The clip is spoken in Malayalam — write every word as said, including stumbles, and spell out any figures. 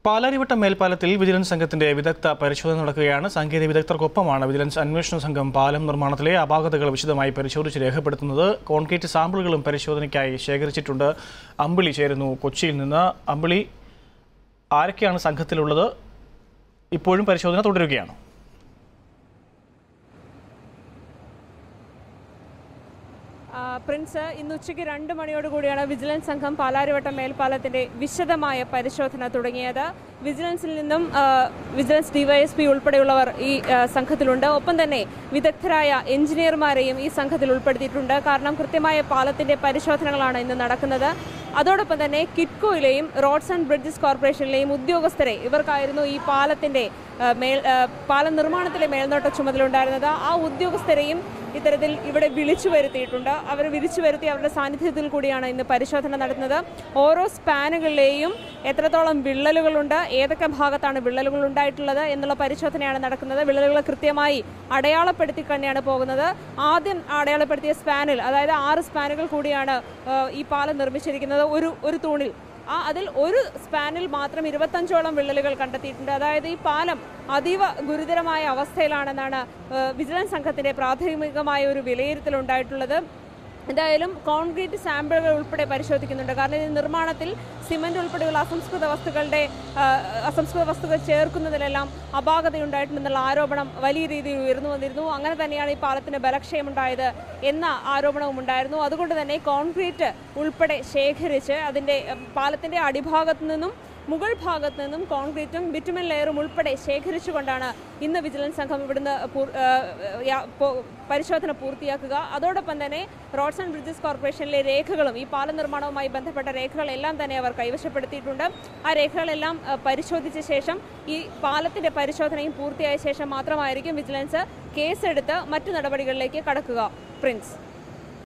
പാലാരിവട്ടം മേൽപ്പാലത്തിൽ വിജിലൻസ് സംഘത്തിന്റെ വിദഗ്ധ പരിശോധന നടക്കുകയാണ്. സാങ്കേതിക വിദഗ്ധർക്കൊപ്പമാണ് വിജിലൻസ് അന്വേഷണ സംഘം പാലം നിർമ്മാണത്തിലെ അപാകതകൾ വിശദമായി പരിശോധിച്ച് രേഖപ്പെടുത്തുന്നത്. കോൺക്രീറ്റ് സാമ്പിളുകളും പരിശോധനയ്ക്കായി ശേഖരിച്ചിട്ടുണ്ട്. അമ്പിളി ചേരുന്നു കൊച്ചിയിൽ നിന്ന്. അമ്പിളി, ആരൊക്കെയാണ് സംഘത്തിലുള്ളത്? ഇപ്പോഴും പരിശോധന തുടരുകയാണ്. പ്രിൻസ്, ഇന്ന് ഉച്ചയ്ക്ക് രണ്ട് മണിയോടുകൂടിയാണ് വിജിലൻസ് സംഘം പാലാരിവട്ടം മേൽപ്പാലത്തിന്റെ വിശദമായ പരിശോധന തുടങ്ങിയത്. വിജിലൻസിൽ നിന്നും വിജിലൻസ് ഡിവൈഎസ്പി ഉൾപ്പെടെയുള്ളവർ ഈ സംഘത്തിലുണ്ട്. ഒപ്പം തന്നെ വിദഗ്ധരായ എഞ്ചിനീയർമാരെയും ഈ സംഘത്തിൽ ഉൾപ്പെടുത്തിയിട്ടുണ്ട്. കാരണം കൃത്യമായ പാലത്തിന്റെ പരിശോധനകളാണ് ഇന്ന് നടക്കുന്നത്. അതോടൊപ്പം തന്നെ കിറ്റ്കോയിലെയും റോഡ്സ് ആൻഡ് ബ്രിഡ്ജസ് കോർപ്പറേഷനിലെയും ഉദ്യോഗസ്ഥരെ, ഇവർക്കായിരുന്നു ഈ പാലത്തിന്റെ മേൽ പാലം നിർമ്മാണത്തിലെ മേൽനോട്ട ചുമതല ഉണ്ടായിരുന്നത്. ആ ഉദ്യോഗസ്ഥരെയും ഇത്തരത്തിൽ ഇവിടെ വിളിച്ചു വരുത്തിയിട്ടുണ്ട്. അവർ വിളിച്ചു വരുത്തി അവരുടെ സാന്നിധ്യത്തിൽ കൂടിയാണ് ഇന്ന് പരിശോധന നടത്തുന്നത്. ഓരോ സ്പാനുകളിലെയും എത്രത്തോളം വിള്ളലുകളുണ്ട്, ഏതൊക്കെ ഭാഗത്താണ് വിള്ളലുകൾ ഉണ്ടായിട്ടുള്ളത് എന്നുള്ള പരിശോധനയാണ് നടക്കുന്നത്. വിള്ളലുകൾ കൃത്യമായി അടയാളപ്പെടുത്തി തന്നെയാണ് പോകുന്നത്. ആദ്യം അടയാളപ്പെടുത്തിയ സ്പാനിൽ, അതായത് ആറ് സ്പാനുകൾ കൂടിയാണ് ഈ പാലം നിർമ്മിച്ചിരിക്കുന്നത് ഒരു ഒരു തൂണിൽ. ആ അതിൽ ഒരു സ്പാനിൽ മാത്രം ഇരുപത്തഞ്ചോളം വിള്ളലുകൾ കണ്ടെത്തിയിട്ടുണ്ട്. അതായത് ഈ പാലം അതീവ ഗുരുതരമായ അവസ്ഥയിലാണെന്നാണ് വിജിലൻസ് സംഘത്തിന്റെ പ്രാഥമികമായ ഒരു വിലയിരുത്തലുണ്ടായിട്ടുള്ളത്. എന്തായാലും കോൺക്രീറ്റ് സാമ്പിളുകൾ ഉൾപ്പെടെ പരിശോധിക്കുന്നുണ്ട്. കാരണം ഈ നിർമ്മാണത്തിൽ സിമന്റ് ഉൾപ്പെടെയുള്ള അസംസ്കൃത വസ്തുക്കളുടെ അസംസ്കൃത വസ്തുക്കൾ ചേർക്കുന്നതിലെല്ലാം അപാകതയുണ്ടായിട്ടുണ്ടെന്നുള്ള ആരോപണം വലിയ രീതിയിൽ ഉയർന്നു വന്നിരുന്നു. അങ്ങനെ തന്നെയാണ് ഈ പാലത്തിന് ബലക്ഷയമുണ്ടായത് എന്ന ആരോപണവും ഉണ്ടായിരുന്നു. അതുകൊണ്ട് തന്നെ കോൺക്രീറ്റ് ഉൾപ്പെടെ ശേഖരിച്ച് അതിൻ്റെ പാലത്തിൻ്റെ അടിഭാഗത്തു നിന്നും മുകൾ ഭാഗത്ത് നിന്നും കോൺക്രീറ്റും ബിറ്റുമൻ ലെയറും ഉൾപ്പെടെ ശേഖരിച്ചുകൊണ്ടാണ് ഇന്ന് വിജിലൻസ് സംഘം ഇവിടുന്ന് പരിശോധന പൂർത്തിയാക്കുക. അതോടൊപ്പം തന്നെ റോഡ്സ് ആൻഡ് ബ്രിഡ്ജസ് കോർപ്പറേഷനിലെ രേഖകളും ഈ പാല നിർമ്മാണവുമായി ബന്ധപ്പെട്ട രേഖകളെല്ലാം തന്നെ അവർ കൈവശപ്പെടുത്തിയിട്ടുണ്ട്. ആ രേഖകളെല്ലാം പരിശോധിച്ച ശേഷം ഈ പാലത്തിന്റെ പരിശോധനയും പൂർത്തിയായ ശേഷം മാത്രമായിരിക്കും വിജിലൻസ് കേസെടുത്ത് മറ്റു നടപടികളിലേക്ക് കടക്കുക. പ്രിൻസ്.